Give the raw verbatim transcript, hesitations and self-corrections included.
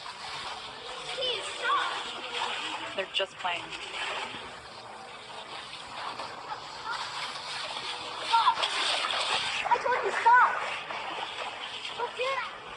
Please stop. They're just playing. Stop. I told you stop. Look here.